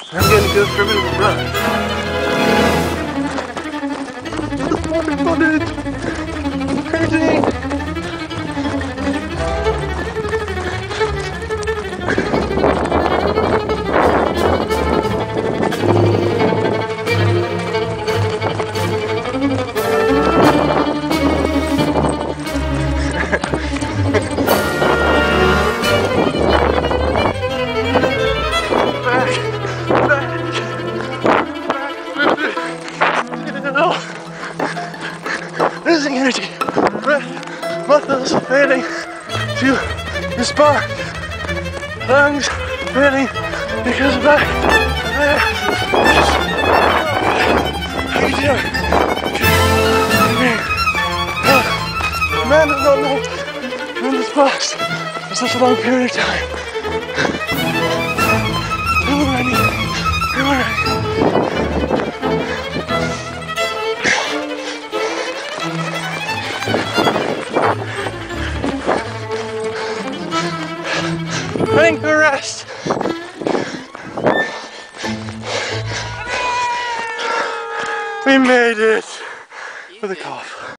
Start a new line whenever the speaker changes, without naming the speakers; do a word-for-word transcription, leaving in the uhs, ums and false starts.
I'm gonna go for a bit of a run. Crazy! Losing energy, breath, muscles failing to respond, lungs failing because of that. How you doing? Man does not know in this box for such a long period of time. I'm ready. I'm ready. Thank the rest. We made it with a cough.